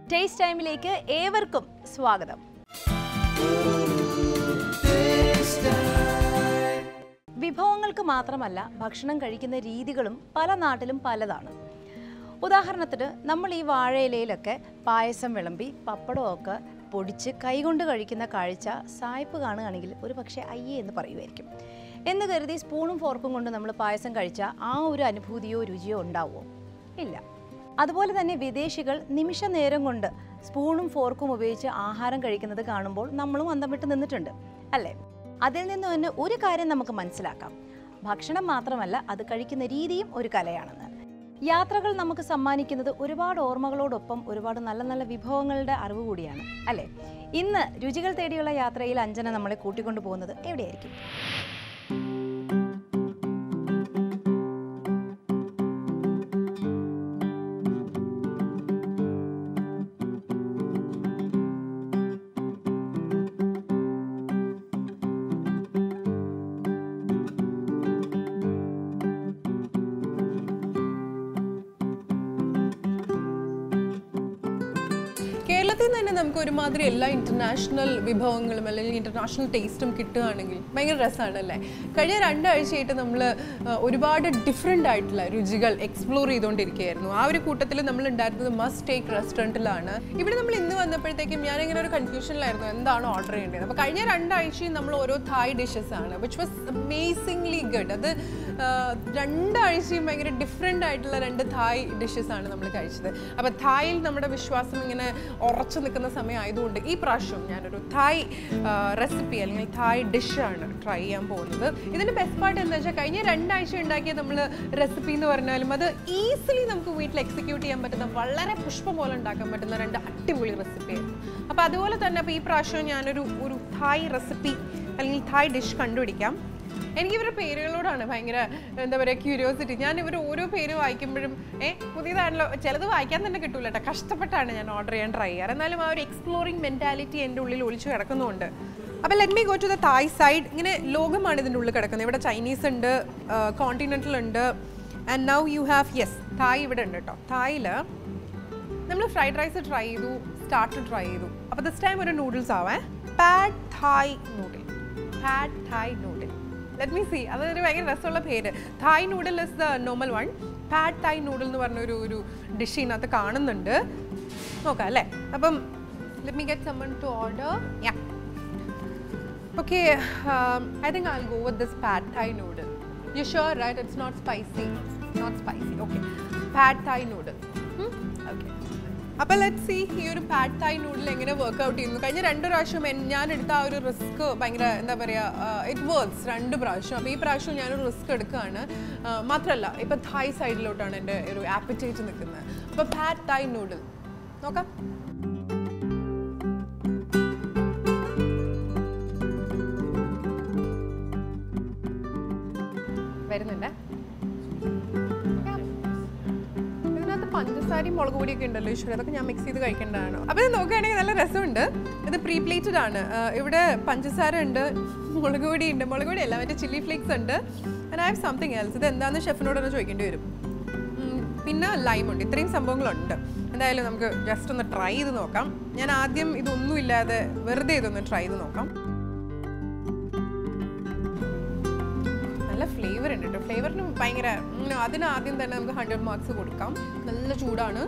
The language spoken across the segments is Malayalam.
ടേസ്റ്റ് ടൈമിലേക്ക് ഏവർക്കും സ്വാഗതം. വിഭവങ്ങൾക്ക് മാത്രമല്ല ഭക്ഷണം കഴിക്കുന്ന രീതികളും പല നാട്ടിലും പലതാണ്. ഉദാഹരണത്തിന് നമ്മൾ ഈ വാഴയിലയിലൊക്കെ പായസം വിളമ്പി പപ്പടമൊക്കെ പൊടിച്ച് കൈകൊണ്ട് കഴിക്കുന്ന കാഴ്ച സായിപ്പ് കാണുകയാണെങ്കിൽ ഒരു പക്ഷേ അയ്യേ എന്ന് പറയുമായിരിക്കും. എന്ന് കരുതി സ്പൂണും ഫോർക്കും കൊണ്ട് നമ്മൾ പായസം കഴിച്ചാൽ ആ ഒരു അനുഭൂതിയോ രുചിയോ ഉണ്ടാവുമോ? ഇല്ല. അതുപോലെ തന്നെ വിദേശികൾ നിമിഷ നേരം കൊണ്ട് സ്പൂണും ഫോർക്കും ഉപയോഗിച്ച് ആഹാരം കഴിക്കുന്നത് കാണുമ്പോൾ നമ്മളും അന്തം വിട്ട് നിന്നിട്ടുണ്ട് അല്ലേ? അതിൽ നിന്ന് തന്നെ ഒരു കാര്യം നമുക്ക് മനസ്സിലാക്കാം, ഭക്ഷണം മാത്രമല്ല അത് കഴിക്കുന്ന രീതിയും ഒരു കലയാണെന്ന്. യാത്രകൾ നമുക്ക് സമ്മാനിക്കുന്നത് ഒരുപാട് ഓർമ്മകളോടൊപ്പം ഒരുപാട് നല്ല നല്ല വിഭവങ്ങളുടെ അറിവ് കൂടിയാണ് അല്ലേ? ഇന്ന് രുചികൾ തേടിയുള്ള യാത്രയിൽ അഞ്ജന നമ്മളെ കൂട്ടിക്കൊണ്ടു പോകുന്നത് എവിടെയായിരിക്കും? കേരളത്തിൽ തന്നെ നമുക്ക് ഒരുമാതിരി എല്ലാ ഇന്റർനാഷണൽ വിഭവങ്ങളും അല്ലെങ്കിൽ ഇന്റർനാഷണൽ ടേസ്റ്റും കിട്ടുകയാണെങ്കിൽ ഭയങ്കര രസമാണല്ലേ? കഴിഞ്ഞ 2 ആഴ്ചയായിട്ട് നമ്മൾ ഒരുപാട് ഡിഫറെൻ്റ് ആയിട്ടുള്ള രുചികൾ എക്സ്പ്ലോർ ചെയ്തുകൊണ്ടിരിക്കുകയായിരുന്നു. ആ ഒരു കൂട്ടത്തിൽ നമ്മൾ ഉണ്ടായിരുന്നത് മസ്റ്റ് ടേക്ക് റെസ്റ്റോറൻറ്റിലാണ്. ഇവിടെ നമ്മൾ ഇന്ന് വന്നപ്പോഴത്തേക്കും ഞാനിങ്ങനെ ഒരു കൺഫ്യൂഷനിലായിരുന്നു എന്താണ് ഓർഡർ ചെയ്യേണ്ടത്. അപ്പോൾ കഴിഞ്ഞ 2 ആഴ്ചയും നമ്മൾ ഓരോ തായ് ഡിഷസ് ആണ്, വിച്ച് വാസ് അമേസിംഗ്ലി ഗുഡ്. അത് 2 ആഴ്ചയും ഭയങ്കര ഡിഫറെൻ്റ് ആയിട്ടുള്ള 2 തായ് ഡിഷസ് ആണ് നമ്മൾ കഴിച്ചത്. അപ്പോൾ തായിൽ നമ്മുടെ വിശ്വാസം ഇങ്ങനെ ഉറച്ചു നിൽക്കുന്ന സമയമായതുകൊണ്ട് ഈ പ്രാവശ്യം ഞാനൊരു തായ് റെസിപ്പി അല്ലെങ്കിൽ തായ് ഡിഷാണ് ട്രൈ ചെയ്യാൻ പോകുന്നത്. ഇതിൻ്റെ ബെസ്റ്റ് പാർട്ട് എന്താ വെച്ചാൽ കഴിഞ്ഞ 2 ആഴ്ച ഉണ്ടാക്കിയ നമ്മൾ റെസിപ്പി എന്ന് പറഞ്ഞാലും അത് ഈസിലി നമുക്ക് വീട്ടിൽ എക്സിക്യൂട്ട് ചെയ്യാൻ പറ്റുന്ന വളരെ പുഷ്പം പോലെ ഉണ്ടാക്കാൻ പറ്റുന്ന 2 അടിപൊളി റെസിപ്പിയായിരുന്നു. അപ്പോൾ അതുപോലെ തന്നെ അപ്പോൾ ഈ പ്രാവശ്യം ഞാനൊരു തായ് റെസിപ്പി അല്ലെങ്കിൽ തായ് ഡിഷ് കണ്ടുപിടിക്കാം. എനിക്ക് ഇവരുടെ പേരുകളോടാണ് ഭയങ്കര എന്താ പറയുക ക്യൂരിയോസിറ്റി. ഞാൻ ഇവർ ഓരോ പേര് വായിക്കുമ്പോഴും പുതിയതാണല്ലോ, ചിലത് വായിക്കാൻ തന്നെ കിട്ടൂല കേട്ടോ, കഷ്ടപ്പെട്ടാണ് ഞാൻ ഓർഡർ ചെയ്യാൻ ട്രൈ ചെയ്യാറ്. എന്നാലും ആ ഒരു എക്സ്പ്ലോറിങ് മെൻറ്റാലിറ്റി എൻ്റെ ഉള്ളിൽ ഒളിച്ചു കിടക്കുന്നുണ്ട്. അപ്പോൾ let me go to the Thai side. ഇങ്ങനെ ലോകമാണ് ഇതിൻ്റെ ഉള്ളിൽ കിടക്കുന്നത്. ഇവിടെ ചൈനീസ് ഉണ്ട്, കോണ്ടിനെൻ്റൽ ഉണ്ട്, and now you have yes Thai ഇവിടെ ഉണ്ട് കേട്ടോ. തായിൽ നമ്മൾ ഫ്രൈഡ് റൈസ് ട്രൈ ചെയ്തു, സ്റ്റാർട്ടർ ട്രൈ ചെയ്തു. അപ്പോൾ ദിസ് ടൈം ഒരു നൂഡിൽസ് ആവേ, pad Thai noodle. Pad Thai noodle, let me see. അതൊരു ഭയങ്കര രസമുള്ള പേര്. Thai noodle is the normal one. Pad Thai noodle എന്ന് പറഞ്ഞൊരു ഡിഷ് ഇതിനകത്ത് കാണുന്നുണ്ട്. നോക്കാം അല്ലേ? അപ്പം let me get someone to order. Yeah. Okay, I think I'll go with this pad thai noodle. You sure, right? It's not spicy. Not spicy. Okay. Pad thai noodle. Okay. അപ്പോൾ ലെറ്റ് സീ ഈ ഒരു പാഡ് തായ് നൂഡിൽ എങ്ങനെ വർക്ക്ഔട്ട് ചെയ്യുന്നു. കഴിഞ്ഞ 2 പ്രാവശ്യം ഞാൻ എടുത്ത ആ ഒരു റിസ്ക് ഭയങ്കര എന്താ പറയുക, ഇറ്റ് വർക്ക്സ് 2 പ്രാവശ്യം. അപ്പോൾ ഈ പ്രാവശ്യം ഞാനൊരു റിസ്ക് എടുക്കുകയാണ്. മാത്രമല്ല ഇപ്പോൾ തായ് സൈഡിലോട്ടാണ് എൻ്റെ ഒരു ആപ്പറ്റൈറ്റ് നിൽക്കുന്നത്. അപ്പോൾ പാഡ് തായ് നൂഡിൽ നോക്കാം. വരുന്നുണ്ട്. പഞ്ചസാരയും മുളക് പൊടിയൊക്കെ ഉണ്ടല്ലോ ഈശ്വര, അതൊക്കെ ഞാൻ മിക്സ് ചെയ്ത് കഴിക്കേണ്ടതാണ്. അപ്പോൾ ഇത് നോക്കുകയാണെങ്കിൽ നല്ല രസമുണ്ട്. ഇത് പ്രീ പ്ലേറ്റഡ് ആണ്. ഇവിടെ പഞ്ചസാര ഉണ്ട്, മുളക് പൊടി ഉണ്ട്, മുളക് പൊടി അല്ല മറ്റേ ചില്ലി ഫ്ലേക്സ് ഉണ്ട്, and I have something else. ഇത് എന്താണെന്ന് ഷെഫിനോട് തന്നെ ചോദിക്കേണ്ടി വരും. പിന്നെ ലൈമുണ്ട്. ഇത്രയും സംഭവങ്ങളുണ്ട്. എന്തായാലും നമുക്ക് ജസ്റ്റ് ഒന്ന് ട്രൈ ചെയ്ത് നോക്കാം. ഞാൻ ആദ്യം ഇതൊന്നുമില്ലാതെ വെറുതെ ഇതൊന്ന് ട്രൈ ചെയ്ത് നോക്കാം. നല്ല ഫ്ലേവർ ഉണ്ട് കേട്ടോ. ഫ്ലേവറിന് ഭയങ്കര അതിന് ആദ്യം തന്നെ നമുക്ക് 100 മാർക്സ് കൊടുക്കാം. നല്ല ചൂടാണ്.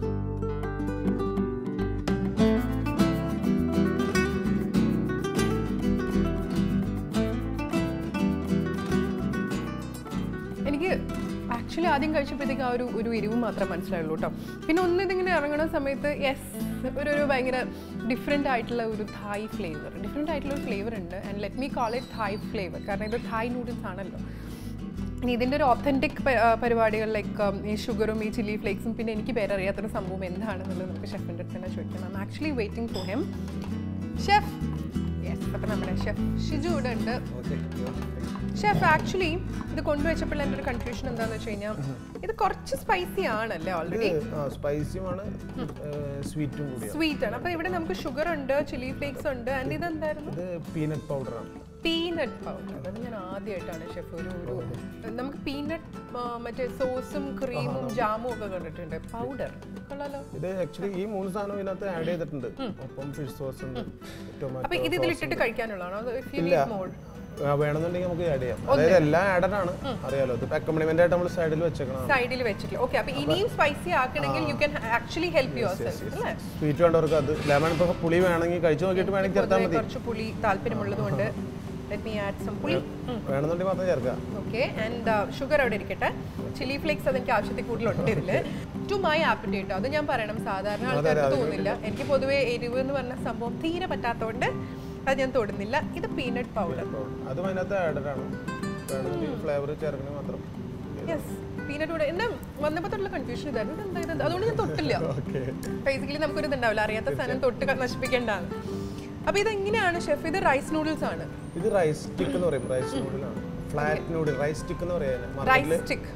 എനിക്ക് ആക്ച്വലി ആദ്യം കഴിച്ചപ്പോഴത്തേക്ക് ആ ഒരു എരിവ് മാത്രമേ മനസ്സിലായുള്ളൂ കേട്ടോ. പിന്നെ ഇതിങ്ങനെ ഇറങ്ങുന്ന സമയത്ത് യെസ് ഒരു ഭയങ്കര ഡിഫറെൻ്റ് ആയിട്ടുള്ള ഒരു തായ് ഫ്ലേവർ, ഡിഫറെൻ്റ് ആയിട്ടുള്ള ഒരു ഫ്ലേവർ ഉണ്ട്. And let me call it Thai flavour, കാരണം ഇത് തായ് നൂഡിൽസ് ആണല്ലോ. ഇനി ഇതിൻ്റെ ഒരു ഒത്തൻറ്റിക് പരിപാടികൾ ലൈക്ക് ഈ ഷുഗറും ഈ ചില്ലി ഫ്ലേക്സും പിന്നെ എനിക്ക് പേരറിയാത്തൊരു സംഭവം എന്താണെന്നുള്ളത് നമുക്ക് ഷെഫിൻ്റെ അടുത്ത് തന്നെ ചോദിക്കണം. I am actually waiting for him. Chef yes, അപ്പോൾ നമ്മുടെ ഷെഫ് ഷിജു ഇവിടെ ഉണ്ട്. ഷെഫ് ആക്ച്വലി ഇത് കൊണ്ടുവച്ചപ്പോൾ എൻ്റെ ഒരു കൺഫ്യൂഷൻ എന്താണെന്ന് വെച്ച് കഴിഞ്ഞാൽ ഇത് കുറച്ച് സ്പൈസി ആണല്ലേ? ഓൾറെഡി സ്പൈസിയുമാണ്, സ്വീറ്റും കൂടി. സ്വീറ്റ് ആണ്. അപ്പോൾ ഇവിടെ നമുക്ക് ഷുഗർ ഉണ്ട്, ചില്ലി ഫ്ലേക്സ് ഉണ്ട്, ആൻഡ് ഇതെന്തായിരുന്നു? ഇത് പീനട്ട് പൗഡറാണ്. Peanut powder. അത് ഞാൻ ആദ്യമായിട്ടാണ് ഷെഫ് ഒരു നമുക്ക് പീനട്ട് മറ്റേ സോസും ക്രീമും ജാമും ഒക്കെ കണ്ടിട്ടുണ്ട്. പൗഡർ കൊള്ളാലോ. ഇത് ആക്ച്വലി ഈ 3 സാധനം ഇതിനകത്ത് ആഡ് ചെയ്തിട്ടുണ്ട്. ഒപ്പം ഫിഷ് സോസ് ഉണ്ട്, ടൊമാറ്റോ. അപ്പൊ ഇത് ഇതിലിട്ടിട്ട് കഴിക്കാനുള്ളതാണോ? വേണമെന്നുണ്ടെങ്കിൽ നമുക്ക് ആഡ് ചെയ്യാം. അതായത് എല്ലാം ആഡഡ് ആണ്, അറിയാലോ. ഇത് അക്കോംപണിമെന്റ് ആയിട്ട് നമ്മൾ സൈഡിൽ വെച്ചേക്കണം. സൈഡിൽ വെച്ചിട്ടില്ല. ഓക്കെ, അപ്പൊ ഇനിയും സ്പൈസി ആക്കണമെങ്കിൽ you can actually help yourself അല്ലേ? സ്വീറ്റ് വേണ്ടവർക്ക് അത് ലെമൺ ഇപ്പൊ പുളി വേണമെങ്കിൽ കഴിച്ചു നോക്കിയിട്ട് വേണമെങ്കിൽ ചേർത്താൽ മതി. കുറച്ച് പുളി താല്പര്യമുള്ളതുകൊണ്ട് let me add some puli. വേണമെന്നുണ്ടെങ്കിൽ മാത്രം ചേർക്കാം. ഓക്കെ, ആൻഡ് ഷുഗർ അവിടെ ഇരിക്കട്ടെ. ചില്ലി ഫ്ലേക്സ് അതെനിക്ക് ആവശ്യത്തിൽ കൂടുതലുണ്ട് ഇതില്. ടു മൈ ആപ്പിറ്റേറ്റ്, അത് ഞാൻ പറയണം, സാധാരണ ആൾക്കാർക്ക് തോന്നില്ല. എനിക്ക് പൊതുവേ എരിവ് എന്ന് പറഞ്ഞ സംഭവം തീരെ പറ്റാത്തതുകൊണ്ട് അത് ഞാൻ തൊടുന്നില്ല. ഇത് പീനട്ട് പൗഡർ, അതും അതിനകത്ത് ആഡഡ് ആണ്. ഫ്ലേവർ ചേർക്കണ മാത്രം. Yes, peanut powder. എന്നെ വന്നപ്പോൾ തൊട്ടുള്ള കൺഫ്യൂഷൻ ഇതായിരുന്നു, എന്താ അതുകൊണ്ട് ഞാൻ തൊട്ടില്ല. ബേസിക്കലി നമുക്കൊരു ഇതുണ്ടാവില്ല, അറിയാത്ത സാധനം തൊട്ട് നശിപ്പിക്കേണ്ടതാണ്. അപ്പൊ ഇത് എങ്ങനെയാണ് ഷെഫ്? ഇത് റൈസ് നൂഡിൽസ് ആണ്. ഇത് റൈസ് സ്റ്റിക്ക് എന്ന് പറയും. റൈസ് നൂഡിലാണ്. ഫ്ലാറ്റ് നൂഡിൽ, റൈസ് സ്റ്റിക്ക് എന്ന് പറയുന്നത്. Rice stick.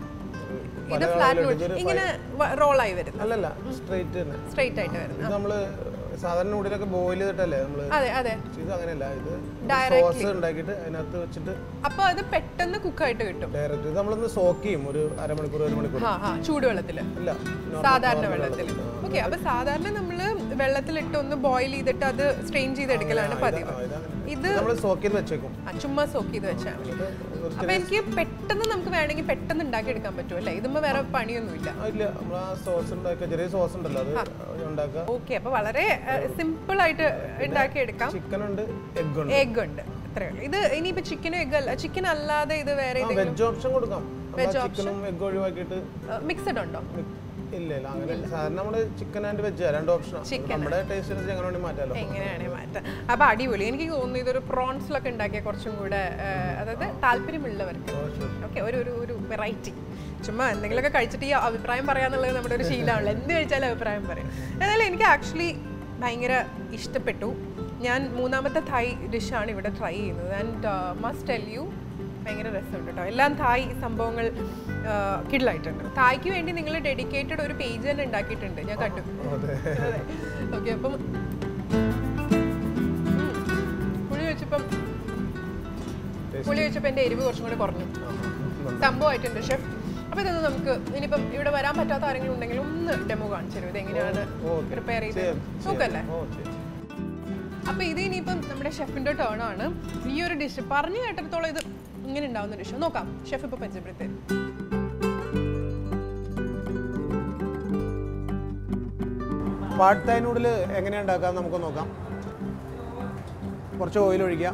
ഇത് ഫ്ലാറ്റ് നൂഡിൽ ഇങ്ങനെ റോൾ ആയി വരുന്നത് അല്ലല്ല, സ്ട്രെയിറ്റ് ആയിട്ട് വരുന്നത്. ഇത് നമ്മള് സാധാരണ നൂഡിലൊക്കെ ബോയിൽ ചെയ്തിട്ടല്ലേ നമ്മള്. അതെ അതെ, ഇത് അങ്ങനെയല്ല. ഇത് ഡയറക്റ്റ് സോസ് ഉണ്ടാക്കിയിട്ട് അതിനകത്ത് വെച്ചിട്ട് അപ്പൊ അത് പെട്ടെന്ന് കുക്കായിട്ട് കിട്ടും. ഡയറക്റ്റ് ഇത് നമ്മളൊന്ന് സോക്ക് ചെയ്യും ഒരു അരമണിക്കൂർ 1 മണിക്കൂർ. ചൂടുവെള്ളത്തില് അല്ല, സാധാരണ വെള്ളത്തിൽ. ഓക്കെ, അപ്പൊ സാധാരണ നമ്മള് വെള്ളത്തിലിട്ട് ഒന്ന് ബോയിൽ ചെയ്തിട്ട് അത് സ്ട്രെയിൻ ചെയ്തെടുക്കലാണ് പതിവ്. ഇത് നമ്മൾ സോക്ക് ചെയ്ത് വെച്ചേക്കും. ചുമ്മാ സോക്ക് ചെയ്ത് വെച്ചാൽ മതി. അപ്പൊ എനിക്ക് പെട്ടെന്ന് നമുക്ക് വേണമെങ്കിൽ പെട്ടെന്ന് ഉണ്ടാക്കി എടുക്കാൻ പറ്റും അല്ലേ? ഇതുമ്പോ വേറെ പണിയൊന്നുമില്ല. ഇല്ല, നമ്മൾ ആ സോസ് ഉണ്ടാക്കുക, ചെറിയ സോസ് ഉണ്ടല്ലോ, അത് ഉണ്ടാക്കുക. ഓക്കെ, അപ്പൊ വളരെ സിമ്പിൾ ആയിട്ട് ഉണ്ടാക്കി എടുക്കാം. ചിക്കൻ ഉണ്ട്, എഗ് ഉണ്ട്. എഗ് ഉണ്ട്, അത്രേ ഉള്ളൂ. ഇത് ഇനിയിപ്പോ ചിക്കനും എഗ് അല്ല, ചിക്കൻ അല്ലാതെ ഇത് വേറെ വെജ് ഓപ്ഷൻ കൊടുക്കാം. ചിക്കനും എഗ് ഒഴിവാക്കിയിട്ട് മിക്സഡ് ഉണ്ടോ? ഇല്ല ഇല്ല, അങ്ങനെ സാധാരണ നമ്മള് ചിക്കൻ ആൻഡ് വെജ് 2 ഓപ്ഷൻ. നമ്മുടെ ടേസ്റ്റ് അനുസരിച്ച് എങ്ങനെ വേണമെങ്കിൽ മാറ്റാലോ. എങ്ങനെയാണെങ്കിൽ മാറ്റാം. അപ്പൊ അടിപൊളി. എനിക്ക് തോന്നുന്നു ഇതൊരു പ്രോൺസിലൊക്കെ ഉണ്ടാക്കിയ കുറച്ചും കൂടെ, അതായത് താല്പര്യമുള്ളവർക്ക് ഓക്കെ, ഒരു വെറൈറ്റി. ചുമ്മാ എന്തെങ്കിലുമൊക്കെ കഴിച്ചിട്ട് ഈ അഭിപ്രായം പറയാന്നുള്ളത് നമ്മുടെ ഒരു ശീലമാണല്ലോ. എന്ത് കഴിച്ചാലും അഭിപ്രായം പറയും. എന്നാലും എനിക്ക് ആക്ച്വലി ഭയങ്കര ഇഷ്ടപ്പെട്ടു. ഞാൻ 3ാമത്തെ തായ് ഡിഷാണ് ഇവിടെ ട്രൈ ചെയ്യുന്നത്. ആൻഡ് മസ്റ്റ് ടെൽ യു, ഭയങ്കര രസമുണ്ട് കേട്ടോ. എല്ലാം തായ് സംഭവങ്ങൾ കിഡിലായിട്ടുണ്ട്. തായ്ക്ക് വേണ്ടി നിങ്ങൾ ഡെഡിക്കേറ്റഡ് ഒരു പേജ് തന്നെ ഉണ്ടാക്കിയിട്ടുണ്ട്, ഞാൻ കണ്ടു. ഓക്കെ, അപ്പം പുളി വെച്ചപ്പോൾ എൻ്റെ എരിവ് കുറച്ചും കൂടി കുറഞ്ഞു. സംഭവമായിട്ടുണ്ട് ഷെഫ്. അപ്പോൾ ഇതൊന്ന് നമുക്ക് ഇനിയിപ്പം ഇവിടെ വരാൻ പറ്റാത്ത ആരെങ്കിലും ഉണ്ടെങ്കിൽ ഒന്ന് ഡെമോ കാണിച്ചു തരും, ഇത് എങ്ങനെയാണ് പ്രിപ്പയർ ചെയ്ത് നോക്കല്ലേ. അപ്പോൾ ഇത് ഇനിയിപ്പം നമ്മുടെ ഷെഫിൻ്റെ ടേൺ ആണ്. ഈ ഒരു ഡിഷ് പറഞ്ഞു കേട്ടിടത്തോളം ഇത് ഇങ്ങനെ ഉണ്ടാവുന്ന ഡിഷ് നോക്കാം. ഷെഫ് ഇപ്പോൾ പരിചയപ്പെടുത്തി തരും. പാഡ് തായ് നൂഡിൽ എങ്ങനെയാണ് ഉണ്ടാക്കാം നമുക്ക് നോക്കാം. കുറച്ച് ഓയിൽ ഒഴിക്കുക.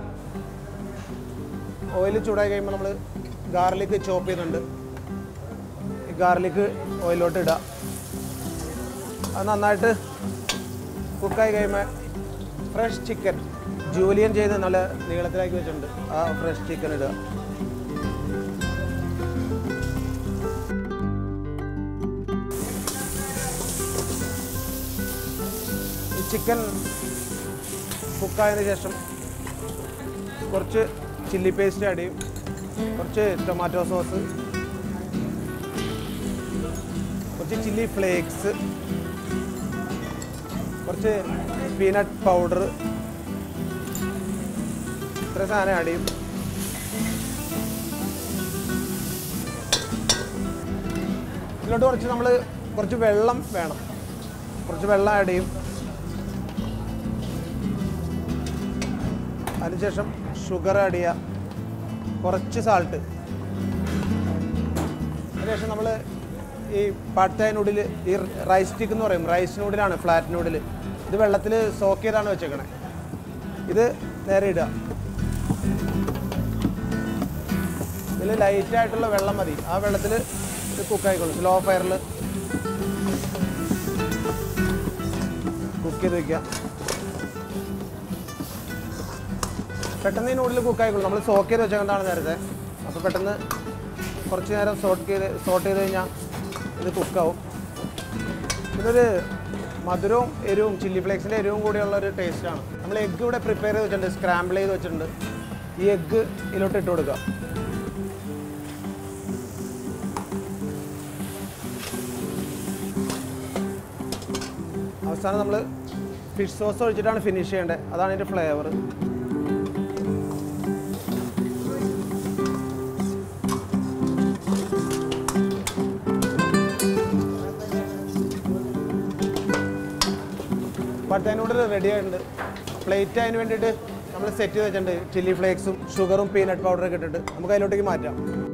ഓയിൽ ചൂടായി കഴിയുമ്പോൾ നമ്മൾ ഗാർലിക് ചോപ്പ് ചെയ്യുന്നുണ്ട്. ഈ ഗാർലിക് ഓയിലോട്ട് ഇടുക. അത് നന്നായിട്ട് കുക്കായി കഴിയുമ്പോൾ ഫ്രഷ് ചിക്കൻ ജൂലിയൻ ചെയ്ത് നല്ല നീളത്തിലാക്കി വെച്ചിട്ടുണ്ട്, ആ ഫ്രഷ് ചിക്കൻ ഇടുക. ഈ ചിക്കൻ കുക്കായതിനു ശേഷം കുറച്ച് ചില്ലി പേസ്റ്റ് ആഡ് ചെയ്യും, കുറച്ച് ടൊമാറ്റോ സോസ്, കുറച്ച് ചില്ലി ഫ്ലേക്സ്, കുറച്ച് പീനട്ട് പൗഡർ, ഇത്ര സാധനം ആഡ് ചെയ്യും. ഇതിലോട്ട് കുറച്ച് വെള്ളം വേണം, കുറച്ച് വെള്ളം ആഡ് ചെയ്യും. അതിനുശേഷം ഷുഗർ ആഡ് ചെയ്യുക, കുറച്ച് സാൾട്ട്. അതിനുശേഷം നമ്മൾ ഈ പാഡ് തായ് നൂഡിൽ, ഈ റൈസ് സ്റ്റിക്ക് എന്ന് പറയും, റൈസ് നൂഡിലാണ്, ഫ്ലാറ്റ് നൂഡിൽ. ഇത് വെള്ളത്തിൽ സോക്ക് ചെയ്താണ് വെച്ചേക്കണേ. ഇത് നേരെ ഇടുക. ഇതിൽ ലൈറ്റായിട്ടുള്ള വെള്ളം മതി, ആ വെള്ളത്തിൽ ഇത് കുക്കായിക്കോളും. സ്ലോ ഫയറിൽ കുക്ക് ചെയ്ത് വയ്ക്കുക. പെട്ടെന്ന് ഈ നൂഡിൽ കുക്കായിക്കോളും, നമ്മൾ സോക്ക് ചെയ്ത് വെച്ചേക്കൊണ്ടാണ് നേരത്തെ. അപ്പോൾ പെട്ടെന്ന് കുറച്ച് നേരം സോട്ട് ചെയ്ത് കഴിഞ്ഞാൽ ഇത് കുക്കാവും. ഇതൊരു മധുരവും എരിവും ചില്ലി ഫ്ലേക്സിൻ്റെ എരിവും കൂടിയുള്ള ഒരു ടേസ്റ്റാണ്. നമ്മൾ എഗ്ഗ് ഇവിടെ പ്രിപ്പയർ ചെയ്ത് വെച്ചിട്ടുണ്ട്, സ്ക്രാമ്പിൾ ചെയ്ത് വെച്ചിട്ടുണ്ട്. ഈ എഗ്ഗ് ഇതിലോട്ട് ഇട്ട് കൊടുക്കുക. അവസാനം നമ്മൾ ഫിഷ് സോസ് ഒഴിച്ചിട്ടാണ് ഫിനിഷ് ചെയ്യേണ്ടത്, അതാണ് ഇതിൻ്റെ ഫ്ലേവർ. പടുത്ത നൂഡിൽ റെഡി ആയിട്ടുണ്ട്. പ്ലേറ്റ് അതിന് വേണ്ടിയിട്ട് നമ്മൾ സെറ്റ് ചെയ്ത് വെച്ചിട്ടുണ്ട്. ചില്ലി ഫ്ലേക്സും ഷുഗറും പീനട്ട് പൗഡറൊക്കെ ഇട്ടിട്ട് നമുക്ക് അതിലോട്ടേക്ക് മാറ്റാം.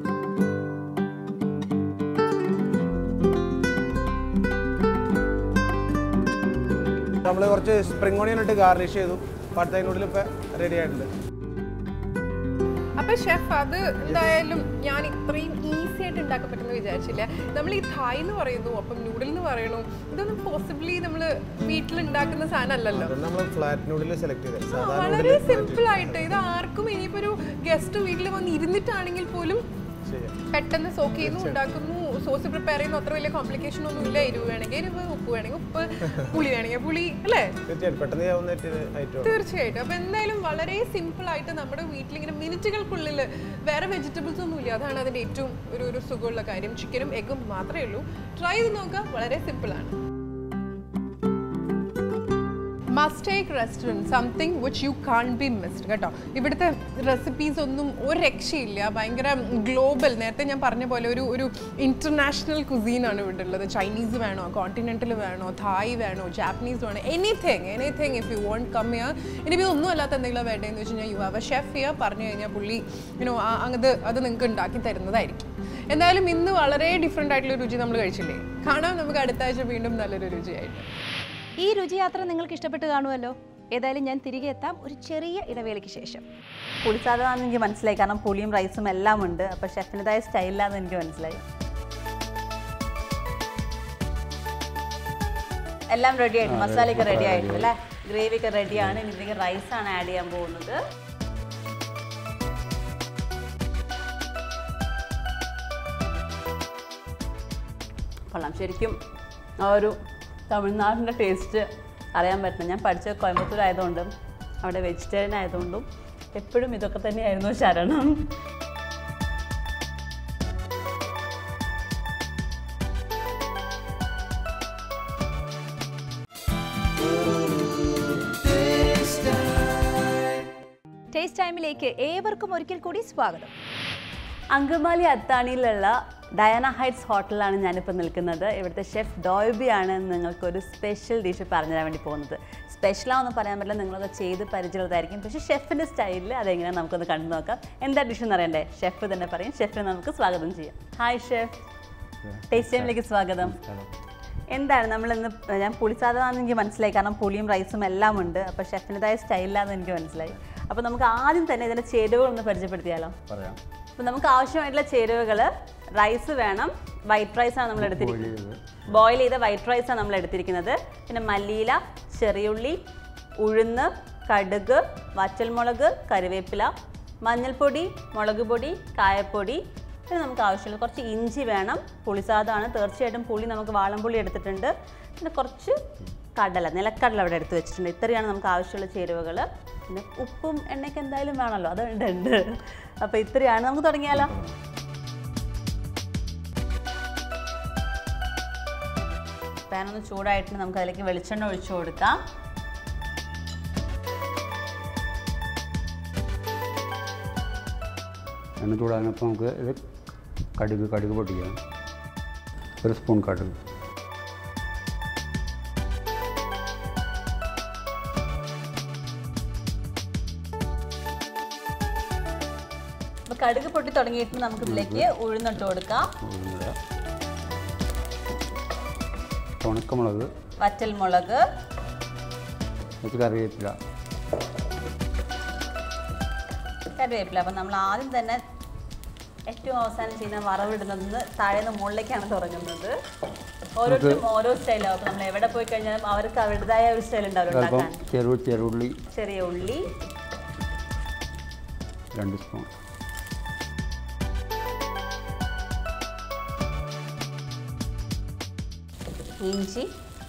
നമ്മൾ കുറച്ച് സ്പ്രിംഗ് ഓണിയൻ ഇട്ട് ഗാർണിഷ് ചെയ്തു. പടുത്ത നൂഡിൽ ഇപ്പോൾ റെഡി ആയിട്ടുണ്ട്. അപ്പൊ ഷെഫ്, അത് എന്തായാലും ഞാൻ ഇത്രയും ഈസി ആയിട്ട് ഉണ്ടാക്കാൻ പറ്റുമെന്ന് വിചാരിച്ചില്ല. നമ്മൾ ഈ തായ് എന്ന് പറയുന്നു, അപ്പം നൂഡിൽ എന്ന് പറയണു, ഇതൊന്നും പോസിബിളി നമ്മൾ വീട്ടിൽ ഉണ്ടാക്കുന്ന സാധനം അല്ലല്ലോ. നമ്മൾ ഫ്ലാറ്റ് നൂഡിൽ സെലക്ട് ചെയ്തത് വളരെ സിമ്പിൾ ആയിട്ട്. ഇത് ആർക്കും ഇനിയിപ്പോ ഒരു ഗസ്റ്റ് വീട്ടിൽ വന്ന് ഇരുന്നിട്ടാണെങ്കിൽ പോലും പെട്ടെന്ന് സോക്ക് ചെയ്യുന്നു, ഉണ്ടാക്കുന്നു, സോസ് പ്രിപ്പയർ ചെയ്യുന്നു. അത്ര വലിയ കോംപ്ലിക്കേഷൻ ഒന്നും ഇല്ല. എരിവ് വേണമെങ്കിൽ എരിവ്, ഉപ്പ് വേണമെങ്കിൽ ഉപ്പ്, പുളി വേണമെങ്കിൽ പുളി, അല്ലേ? തീർച്ചയായിട്ടും. അപ്പൊ എന്തായാലും വളരെ സിമ്പിൾ ആയിട്ട് നമ്മുടെ വീട്ടിൽ ഇങ്ങനെ മിനിറ്റുകൾക്കുള്ളിൽ വേറെ വെജിറ്റബിൾസ് ഒന്നും ഇല്ല. അതാണ് അതിന്റെ ഏറ്റവും ഒരു സുഖമുള്ള കാര്യം. ചിക്കനും എഗ്ഗും മാത്രമേ ഉള്ളൂ. ട്രൈ ചെയ്ത് നോക്കുക, വളരെ സിമ്പിൾ ആണ്. മസ്റ്റേക്ക് restaurant, something which you can't be missed കേട്ടോ. ഇവിടുത്തെ റെസിപ്പീസ് ഒന്നും ഒരു രക്ഷയില്ല. ഭയങ്കര ഗ്ലോബൽ, നേരത്തെ ഞാൻ പറഞ്ഞ പോലെ ഒരു ഇൻ്റർനാഷണൽ കുസീനാണ് ഇവിടെ ഉള്ളത്. ചൈനീസ് വേണോ, കോണ്ടിനെൻ്റൽ വേണോ, തായ് വേണോ, ജാപ്പനീസ് വേണോ, anything if you want come here. ഇനിയിപ്പോൾ ഒന്നും അല്ലാത്ത എന്തെങ്കിലും വേണ്ടതെന്ന് വെച്ച് കഴിഞ്ഞാൽ you have a chef here. പറഞ്ഞു കഴിഞ്ഞാൽ പുള്ളി അത് നിങ്ങൾക്ക് ഉണ്ടാക്കി തരുന്നതായിരിക്കും. എന്തായാലും ഇന്ന് വളരെ ഡിഫറെൻ്റ് ആയിട്ടുള്ള രുചി നമ്മൾ കഴിച്ചില്ലേ. കാണാം നമുക്ക് അടുത്ത ആഴ്ച വീണ്ടും നല്ലൊരു രുചിയായിട്ട്. ഈ രുചിയാത്ര നിങ്ങൾക്ക് ഇഷ്ടപ്പെട്ട് കാണുമല്ലോ. ഏതായാലും ഞാൻ തിരികെ എത്താം ഒരു ചെറിയ ഇടവേളയ്ക്ക് ശേഷം. പുളിസാധനമാണെന്ന് എനിക്ക് മനസ്സിലായി, കാരണം പുളിയും റൈസും എല്ലാം ഉണ്ട്. അപ്പോൾ ഷെഫിൻ്റെതായ സ്റ്റൈലിലാണെന്ന് എനിക്ക് മനസ്സിലായി. എല്ലാം റെഡി ആയിട്ട്, മസാലയൊക്കെ റെഡി ആയിട്ടുണ്ട് അല്ലേ? ഗ്രേവി ഒക്കെ റെഡിയാണ്. ഇനി ഇതിലേക്ക് റൈസാണ് ആഡ് ചെയ്യാൻ പോകുന്നത്. കൊള്ളാം. ശരിക്കും ആ ഒരു തമിഴ്നാടിൻ്റെ ടേസ്റ്റ് അറിയാൻ പറ്റണം. ഞാൻ പഠിച്ചത് കോയമ്പത്തൂർ ആയതുകൊണ്ടും അവിടെ വെജിറ്റേറിയൻ ആയതുകൊണ്ടും എപ്പോഴും ഇതൊക്കെ തന്നെയായിരുന്നു ശരണം. ടേസ്റ്റ് ടൈമിലേക്ക് ഏവർക്കും ഒരിക്കൽ കൂടി സ്വാഗതം. അങ്കമാലി അത്താണിയിലുള്ള ഡയാന ഹൈറ്റ്സ് ഹോട്ടലിലാണ് ഞാനിപ്പോൾ നിൽക്കുന്നത്. ഇവിടുത്തെ ഷെഫ് ഡോയ്ബിയാണ് നിങ്ങൾക്കൊരു സ്പെഷ്യൽ ഡിഷ് പറഞ്ഞു തരാൻ വേണ്ടി പോകുന്നത്. സ്പെഷ്യലാണെന്ന് പറയാൻ പറ്റില്ല, നിങ്ങളൊക്കെ ചെയ്ത് പരിചയമുള്ളതായിരിക്കും. പക്ഷേ ഷെഫിൻ്റെ സ്റ്റൈലിൽ അതെങ്ങനെയാണ് നമുക്കൊന്ന് കണ്ടു നോക്കാം. എന്താ ഡിഷ് എന്ന് അറിയണ്ടേ? ഷെഫ് തന്നെ പറയും. ഷെഫിനെ നമുക്ക് സ്വാഗതം ചെയ്യാം. ഹായ് ഷെഫ്, ടേസ്റ്റ് ടൈമിലേക്ക് സ്വാഗതം. എന്താണ് നമ്മളിന്ന്, ഞാൻ പുളിസാധനമാണെന്ന് എനിക്ക് മനസ്സിലായി, കാരണം പുളിയും റൈസും എല്ലാം ഉണ്ട്. അപ്പോൾ ഷെഫിൻ്റെതായ സ്റ്റൈലിലാണെന്ന് എനിക്ക് മനസ്സിലായി. അപ്പോൾ നമുക്ക് ആദ്യം തന്നെ ഇതിൻ്റെ ചേരുവകളൊന്ന് പരിചയപ്പെടുത്തിയാലോ? പറയാം. അപ്പോൾ നമുക്ക് ആവശ്യമായിട്ടുള്ള ചേരുവകൾ, റൈസ് വേണം. വൈറ്റ് റൈസാണ് നമ്മൾ എടുത്തിരിക്കുന്നത്. ബോയിൽ ചെയ്ത വൈറ്റ് റൈസാണ് നമ്മൾ എടുത്തിരിക്കുന്നത്. പിന്നെ മല്ലിയില, ചെറിയുള്ളി, ഉഴുന്ന്, കടുക്, വറ്റൽമുളക്, കറിവേപ്പില, മഞ്ഞൾപ്പൊടി, മുളക് പൊടി, കായപ്പൊടി. പിന്നെ നമുക്ക് ആവശ്യമുള്ള കുറച്ച് ഇഞ്ചി വേണം. പുളിസാദമാണ്, തീർച്ചയായിട്ടും പുളി നമുക്ക് വാളംപുളി എടുത്തിട്ടുണ്ട്. പിന്നെ കുറച്ച് കടല, നിലക്കടല അവിടെ എടുത്ത് വെച്ചിട്ടുണ്ട്. ഇത്രയാണ് നമുക്ക് ആവശ്യമുള്ള ചേരുവകൾ. പിന്നെ ഉപ്പും എണ്ണയ്ക്ക് എന്തായാലും വേണമല്ലോ, അത് ഉണ്ട്. അപ്പോൾ ഇത്രയാണ്. നമുക്ക് തുടങ്ങിയാലോ? പാനൊന്ന് ചൂടായിട്ട് നമുക്ക് അതിലേക്ക് വെളിച്ചെണ്ണ ഒഴിച്ചു കൊടുക്കാം. എണ്ണ ചൂടാകുന്നപ്പോൾ നമുക്ക് ഇത് കടുക് പൊട്ടിക്കാം. 1 സ്പൂൺ കടുക്, കടുക് പൊട്ടി തുടങ്ങിയിട്ട് നമുക്ക് ഇതിലേക്ക് ഉഴുന്നിട്ട് കൊടുക്കാം. ഉണക്കമുളക്, വറ്റൽമുളക്, കറിവേപ്പില. അപ്പം നമ്മൾ ആദ്യം തന്നെ ഏറ്റവും അവസാനം ചെയ്യുന്ന വറവിടുന്നത് താഴേന്ന് മുകളിലേക്കാണ് തുടങ്ങുന്നത്. ഓരോരുത്തരും ഓരോ സ്റ്റൈലാവും. അപ്പോൾ നമ്മൾ എവിടെ പോയി കഴിഞ്ഞാലും അവർക്ക് അവരുടേതായ ഒരു സ്റ്റൈൽ ഉണ്ടാവും ഉണ്ടാക്കാൻ. ചെറിയ ഉള്ളി 2 സ്പൂൺ, ഇഞ്ചി,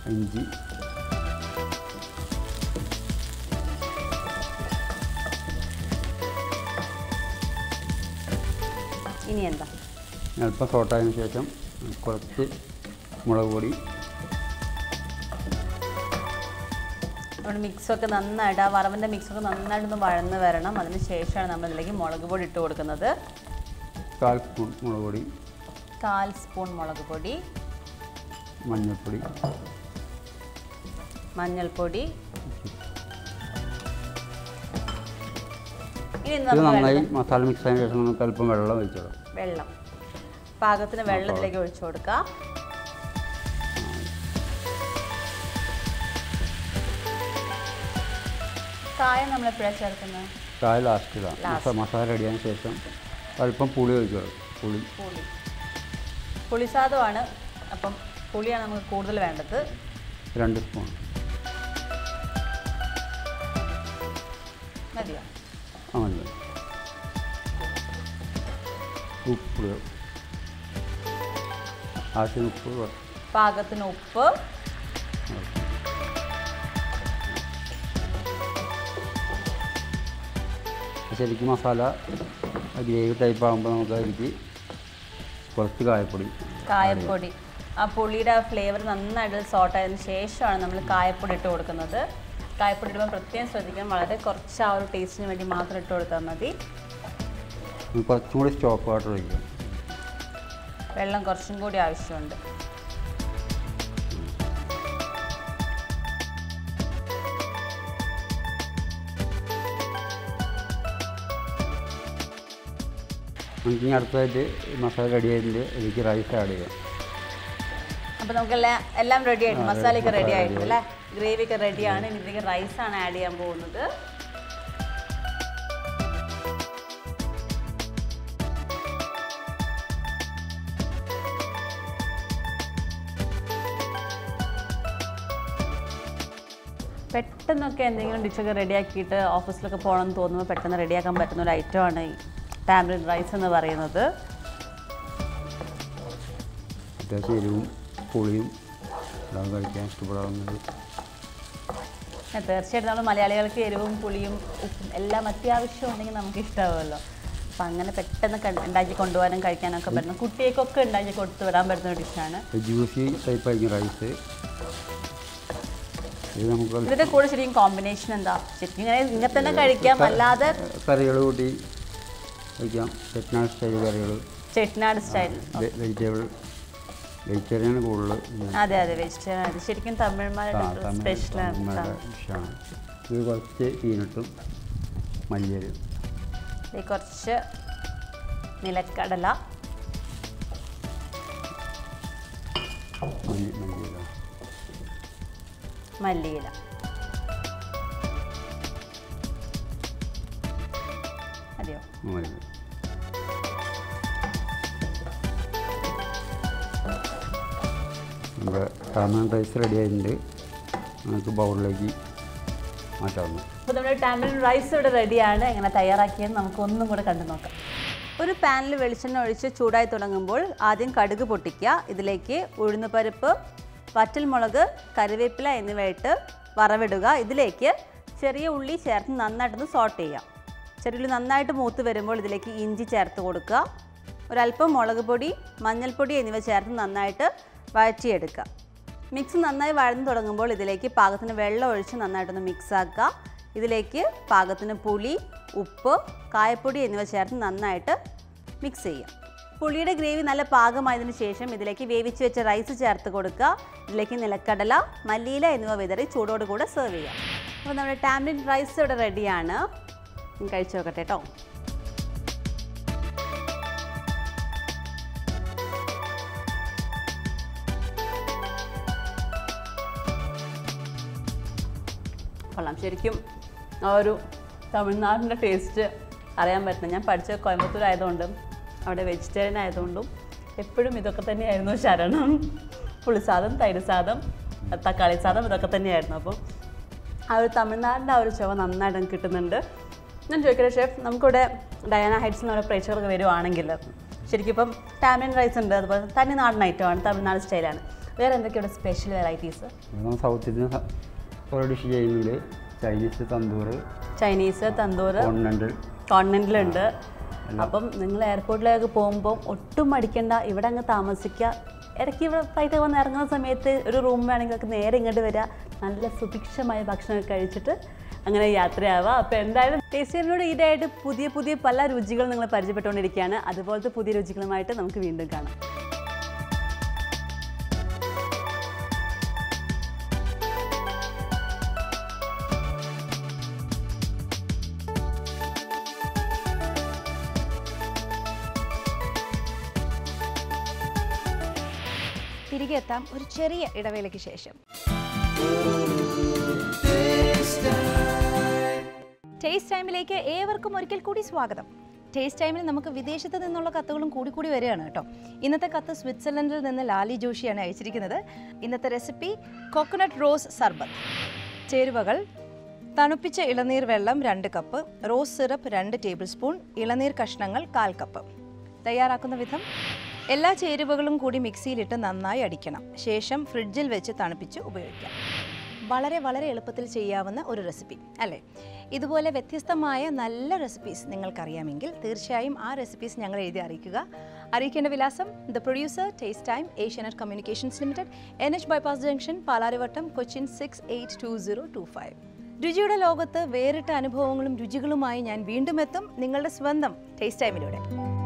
ഇനി എന്താ, അല്പം സോട്ടായതിനു ശേഷം കുറച്ച് മുളക് പൊടി. നമ്മുടെ മിക്സൊക്കെ നന്നായിട്ട്, ആ വറവിൻ്റെ മിക്സൊക്കെ നന്നായിട്ടൊന്ന് വഴന്ന് വരണം. അതിന് ശേഷമാണ് നമ്മളിതിലേക്ക് മുളക് പൊടി ഇട്ട് കൊടുക്കുന്നത്. 1/4 സ്പൂൺ മുളക് പൊടി, 1/4 സ്പൂൺ മുളക് പൊടി, മഞ്ഞൾപ്പൊടി, ഇനി ഇത് നമുക്ക് നന്നായി മസാല മിക്സ് ആയതിനു ശേഷം നമുക്ക് അല്പം വെള്ളം ഒഴിച്ചോളാം. വെള്ളം പാകത്തിന് വെള്ളത്തിലേക്ക് ഒഴിച്ചു കൊടുക്കുക. കായം നമ്മൾ എപ്പോഴാണ് ചേർക്കുന്നത്? കായ ലാസ്റ്റിലാണ്. മസാല റെഡിയായതിനു ശേഷം അല്പം പുളി ഒഴിച്ചോളാം. പുളി പുളിസാദമാണ്, അപ്പം പുളിയാണ് നമുക്ക് കൂടുതൽ വേണ്ടത്. 2 സ്പൂൺ മതിയോ? മതി. ഉപ്പ് ആവശ്യത്തിന് ഉപ്പ്, പാകത്തിന് ഉപ്പ്. ശരിക്കും മസാല ഗ്രേവി ടൈപ്പ് ആകുമ്പോൾ നമുക്ക് അതിലേക്ക് കുറച്ച് കായപ്പൊടി, ആ പുളിയുടെ ഫ്ലേവർ നന്നായിട്ട് സോട്ടായതിനു ശേഷമാണ് നമ്മൾ കായപ്പൊടി ഇട്ട് കൊടുക്കുന്നത്. കായപ്പൊടി ഇടുമ്പോൾ പ്രത്യേകം ശ്രദ്ധിക്കണം, വളരെ കുറച്ച് ആ ഒരു ടേസ്റ്റിന് വേണ്ടി മാത്രം ഇട്ട് കൊടുത്താൽ മതി. കുറച്ചും കൂടി സ്റ്റോക്ക് വാട്ടർ ഒഴിക്കും. വെള്ളം കുറച്ചും കൂടി ആവശ്യമുണ്ട്. നമുക്ക് ഇനി അടുത്തതായിട്ട് മസാല റെഡി ആയതിൻ്റെ ഇതിലേക്ക് റൈസ് ആഡ് ചെയ്യാം. അപ്പോൾ നമുക്കെല്ലാം റെഡി ആയിട്ട്, മസാലയൊക്കെ റെഡി ആയിട്ടുണ്ട് അല്ലേ, ഗ്രേവിയൊക്കെ റെഡിയാണ്. ഇനി ഇതിലേക്ക് റൈസാണ് ആഡ് ചെയ്യാൻ പോകുന്നത്. പെട്ടെന്നൊക്കെ എന്തെങ്കിലും ഡിഷൊക്കെ റെഡിയാക്കിയിട്ട് ഓഫീസിലൊക്കെ പോകണമെന്ന് തോന്നുമ്പോൾ പെട്ടെന്ന് റെഡിയാക്കാൻ പറ്റുന്ന ഒരു ഐറ്റമാണ് ഈ ടാമറിൻ റൈസ് എന്ന് പറയുന്നത്. അത്യാവശ്യം എരിവും പുളിയും എല്ലാം കഴിക്കാൻ ഇഷ്ടപ്പെടാവുന്നത്. തീർച്ചയായിട്ടും നമ്മൾ മലയാളികൾക്ക് എരിവും പുളിയും ഉപ്പും എല്ലാം അത്യാവശ്യം ഉണ്ടെങ്കിൽ നമുക്ക് ഇഷ്ടമാവുമല്ലോ. അപ്പം അങ്ങനെ പെട്ടെന്ന് ഉണ്ടാക്കി കൊണ്ടുപോകാനും കഴിക്കാനൊക്കെ പറ്റുന്ന, കുട്ടികൾക്കൊക്കെ ഉണ്ടാക്കി കൊടുത്തു വിടാൻ പറ്റുന്ന ഡിഷാണ്. ജ്യൂസി ടൈപ്പ് ആയിരിക്കും റൈസ്. ഇത് നമുക്ക് ഇതിൻ്റെ കൂടെ ശരിക്കും കോമ്പിനേഷൻ എന്താ? ശരിക്കും ഇങ്ങനെ തന്നെ കഴിക്കാം, അല്ലാതെ കറികൾ കൂട്ടി കഴിക്കാം. ചെട്ടിനാട് സ്റ്റൈൽ കറികൾ, ചെട്ടിനാട് സ്റ്റൈൽ വെജിറ്റേറിയൻ കൂടുതൽ. അതെ വെജിറ്റേറിയൻ. അത് ശരിക്കും തമിഴ്മാരുടെ സ്പെഷ്യലാണ്. ഡിഷാണ്. ഇത് കുറച്ച് പീനട്ടും മല്ലിയിലും, കുറച്ച് നിലക്കടല, മല്ലിയില. അതെയോ? നമ്മുടെ ടാമറിൻ റൈസ് റെഡി ആയിട്ടുണ്ട്. നമുക്ക് ബൗളിലേക്ക് മാറ്റാവുന്നു. അപ്പോൾ നമ്മുടെ ടാമറിൻ റൈസ് ഇവിടെ റെഡിയാണ്. എങ്ങനെ തയ്യാറാക്കിയെന്ന് നമുക്ക് ഒന്നും കൂടെ കണ്ടു നോക്കാം. ഒരു പാനിൽ വെളിച്ചെണ്ണ ഒഴിച്ച് ചൂടായി തുടങ്ങുമ്പോൾ ആദ്യം കടുക് പൊട്ടിക്കുക. ഇതിലേക്ക് ഉഴുന്നുപരിപ്പ്, വറ്റൽമുളക്, കറിവേപ്പില എന്നിവയിട്ട് വറവിടുക. ഇതിലേക്ക് ചെറിയ ഉള്ളി ചേർത്ത് നന്നായിട്ടൊന്ന് സോട്ട് ചെയ്യാം. ചെറിയ ഉള്ളി നന്നായിട്ട് മൂത്ത് വരുമ്പോൾ ഇതിലേക്ക് ഇഞ്ചി ചേർത്ത് കൊടുക്കുക. ഒരല്പം മുളക് പൊടി, മഞ്ഞൾപ്പൊടി എന്നിവ ചേർത്ത് നന്നായിട്ട് വഴറ്റിയെടുക്കുക. മിക്സ് നന്നായി വഴന്നു തുടങ്ങുമ്പോൾ ഇതിലേക്ക് പാകത്തിന് വെള്ളം ഒഴിച്ച് നന്നായിട്ടൊന്ന് മിക്സാക്കുക. ഇതിലേക്ക് പാകത്തിന് പുളി, ഉപ്പ്, കായപ്പൊടി എന്നിവ ചേർത്ത് നന്നായിട്ട് മിക്സ് ചെയ്യുക. പുളിയുടെ ഗ്രേവി നല്ല പാകമായതിനു ശേഷം ഇതിലേക്ക് വേവിച്ച് വെച്ച റൈസ് ചേർത്ത് കൊടുക്കുക. ഇതിലേക്ക് നിലക്കടല, മല്ലിയില എന്നിവ വിതറി ചൂടോട് കൂടെ സെർവ് ചെയ്യുക. അപ്പോൾ നമ്മുടെ ടാമറിൻ റൈസ് ഇവിടെ റെഡിയാണ്. കഴിച്ചു നോക്കട്ടെ കേട്ടോ. കൊള്ളാം. ശരിക്കും ആ ഒരു തമിഴ്നാടിൻ്റെ ടേസ്റ്റ് അറിയാൻ പറ്റുന്നത്. ഞാൻ പഠിച്ച കോയമ്പത്തൂർ ആയതുകൊണ്ടും അവിടെ വെജിറ്റേറിയൻ ആയതുകൊണ്ടും എപ്പോഴും ഇതൊക്കെ തന്നെയായിരുന്നു ശരണം. പുളിസാദം, തൈര് സാദം, തക്കാളി സാദം ഇതൊക്കെ തന്നെയായിരുന്നു. അപ്പം ആ ഒരു തമിഴ്നാടിൻ്റെ ആ ഒരു ചുവ നന്നായിട്ട് കിട്ടുന്നുണ്ട്. ഞാൻ ചോദിക്കട്ടെ ഷെഫ്, നമുക്കിവിടെ ഡയാന ഹൈറ്റ്സിൽ നിന്ന് പ്രേക്ഷകർക്ക് വരുവാണെങ്കിൽ ശരിക്കും ഇപ്പം ടാമറിൻ റൈസ് ഉണ്ട്, അതുപോലെ തന്നെ നാടൻ ഐറ്റമാണ്, തമിഴ്നാട് സ്റ്റൈലാണ്. വേറെ എന്തൊക്കെയാണ് സ്പെഷ്യൽ വെറൈറ്റീസ്? സൗത്ത് ഇന്ത്യൻ ഓരോ ഡിഷ് ചെയ്യുന്നത്. ചൈനീസ് തന്തൂർ കോണ്ടിനെൻ്റലുണ്ട്. അപ്പം നിങ്ങൾ എയർപോർട്ടിലേക്ക് പോകുമ്പോൾ ഒട്ടും മടിക്കേണ്ട, ഇവിടെ അങ്ങ് താമസിക്കുക. ഇടയ്ക്ക് ഇവിടെ ഫ്ലൈറ്റ് വന്ന് ഇറങ്ങുന്ന സമയത്ത് ഒരു റൂം വേണമെങ്കിൽ നേരെ ഇങ്ങോട്ട് വരിക, നല്ല സുഭിക്ഷമായ ഭക്ഷണമൊക്കെ കഴിച്ചിട്ട് അങ്ങനെ യാത്രയാവുക. അപ്പോൾ എന്തായാലും ടേസ്റ്റിനോട് ഈടായിട്ട് പുതിയ പുതിയ പല രുചികൾ നിങ്ങൾ പരിചയപ്പെട്ടുകൊണ്ടിരിക്കുകയാണ്. അതുപോലത്തെ പുതിയ രുചികളുമായിട്ട് നമുക്ക് വീണ്ടും കാണാം. തിരികെ എത്താം ഒരു ചെറിയ ഇടവേളയ്ക്ക് ശേഷം. ടേസ്റ്റ് ടൈമിലേക്ക് ഏവർക്കും ഒരിക്കൽ കൂടി സ്വാഗതം. ടേസ്റ്റ് ടൈമിൽ നമുക്ക് വിദേശത്ത് നിന്നുള്ള കത്തുകളും കൂടി വരികയാണ് കേട്ടോ. ഇന്നത്തെ കത്ത് സ്വിറ്റ്സർലൻഡിൽ നിന്ന് ലാലി ജോഷിയാണ് അയച്ചിരിക്കുന്നത്. ഇന്നത്തെ റെസിപ്പി കോക്കനട്ട് റോസ് സർബത്ത്. ചേരുവകൾ: തണുപ്പിച്ച ഇളനീർ വെള്ളം 2 cup, rose syrup 2 tablespoon, ഇളനീർ കഷ്ണങ്ങൾ 1/4 കപ്പ്. തയ്യാറാക്കുന്ന വിധം: എല്ലാ ചേരുവകളും കൂടി മിക്സിയിലിട്ട് നന്നായി അടിക്കണം. ശേഷം ഫ്രിഡ്ജിൽ വെച്ച് തണുപ്പിച്ച് ഉപയോഗിക്കാം. വളരെ എളുപ്പത്തിൽ ചെയ്യാവുന്ന ഒരു റെസിപ്പി അല്ലേ? ഇതുപോലെ വ്യത്യസ്തമായ നല്ല റെസിപ്പീസ് നിങ്ങൾക്കറിയാമെങ്കിൽ തീർച്ചയായും ആ റെസിപ്പീസ് ഞങ്ങൾ എഴുതി അറിയിക്കുക. അറിയിക്കേണ്ട വിലാസം: the producer, taste time, Asianet communications limited, NH bypass junction, Palarivattom, Cochin 682025. രുചിയുടെ ലോകത്ത് വേറിട്ട അനുഭവങ്ങളും രുചികളുമായി ഞാൻ വീണ്ടും എത്തും, നിങ്ങളുടെ സ്വന്തം ടേസ്റ്റ് ടൈമിലൂടെ.